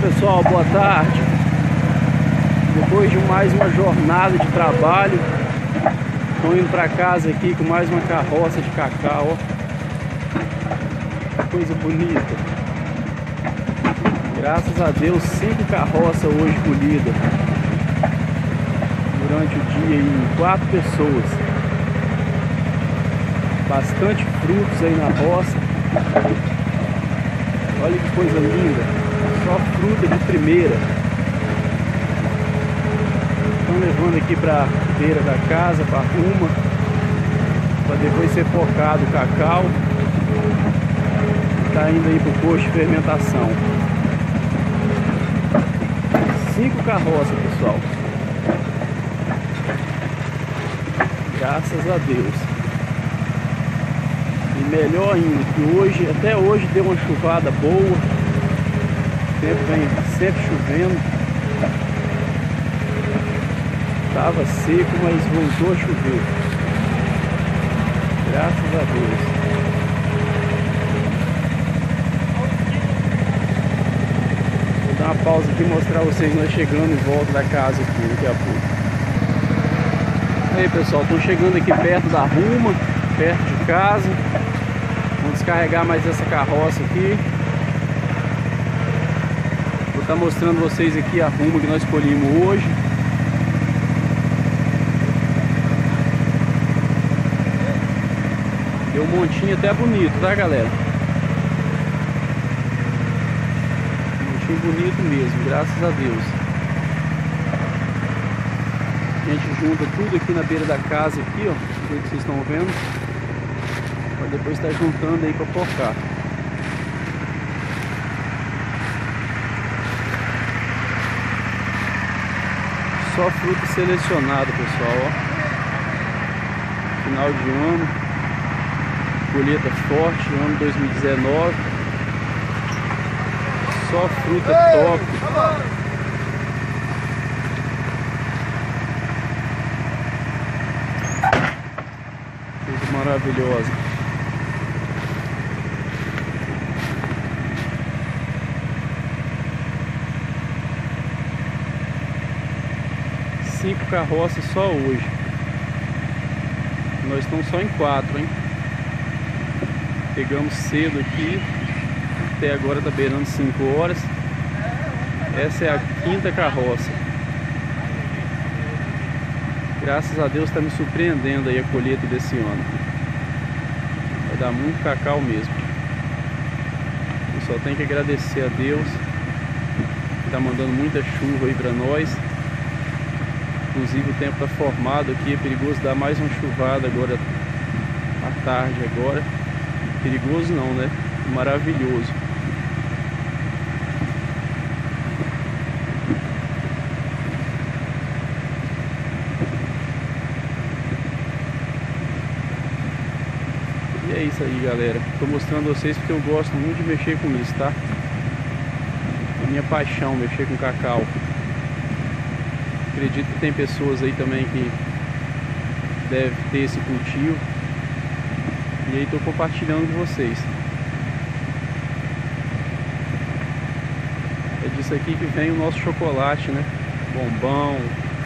Pessoal, boa tarde. Depois de mais uma jornada de trabalho, estou indo para casa aqui com mais uma carroça de cacau, ó. Que coisa bonita. Graças a Deus, 5 carroças hoje colhidas durante o dia em 4 pessoas. Bastante frutos aí na roça. Olha que coisa linda. Só fruta de primeira. Estão levando aqui para beira da casa, para arruma, para depois ser focado o cacau. Está indo aí para o posto de fermentação. 5 carroças, pessoal. Graças a Deus. E melhor ainda, que hoje, até hoje deu uma chuvada boa. O tempo vem sempre chovendo. Estava seco, mas voltou a chover. Graças a Deus. Vou dar uma pausa aqui e mostrar a vocês nós chegando em volta da casa aqui daqui a pouco. Aí, pessoal, estou chegando aqui perto da Ruma, perto de casa. Vamos descarregar mais essa carroça aqui. Vou estar mostrando vocês aqui a Ruma que nós escolhemos hoje. Deu um montinho até bonito, tá, galera? Um montinho bonito mesmo, graças a Deus. A gente junta tudo aqui na beira da casa aqui, ó, do jeito que vocês estão vendo. Para depois estar juntando aí para focar. Só fruto selecionado, pessoal, ó. Final de ano. Colheita forte, ano 2019. Só fruta top. Coisa maravilhosa. Cinco carroças só hoje. Nós estamos só em 4, hein? Pegamos cedo aqui. Até agora tá beirando 5 horas. Essa é a 5ª carroça. Graças a Deus está me surpreendendo aí a colheita desse ano. Vai dar muito cacau mesmo. Eu só tenho que agradecer a Deus que tá mandando muita chuva aí para nós. Inclusive o tempo está formado aqui, é perigoso dar mais uma chuvada agora à tarde agora. Perigoso não, né? Maravilhoso. E é isso aí, galera. Tô mostrando a vocês porque eu gosto muito de mexer com isso, tá? É minha paixão mexer com cacau. Acredito que tem pessoas aí também que devem ter esse cultivo. E aí estou compartilhando com vocês. É disso aqui que vem o nosso chocolate, né? Bombom.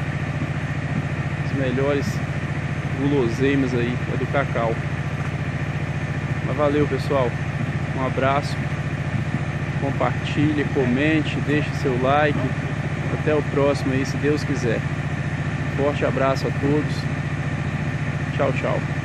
As melhores guloseimas aí é do cacau. Mas valeu, pessoal. Um abraço. Compartilhe, comente, deixe seu like. Até o próximo aí, se Deus quiser. Forte abraço a todos. Tchau, tchau.